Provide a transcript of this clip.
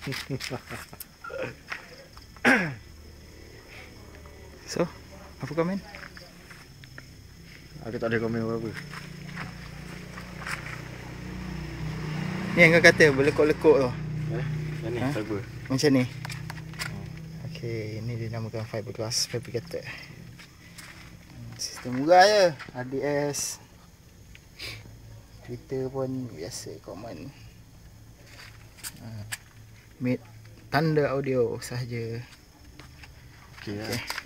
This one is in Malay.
So, apa komen? Aku tak ada komen apa-apa. Ni yang kau kata berlekuk-lekuk tu. Yang ni fiber. Macam ni. Okey, ini dinamakan fiberglass fabricator. Sistem murah je. RDS. Twitter pun biasa common. Made Thunder Audio sahaja. Okey lah.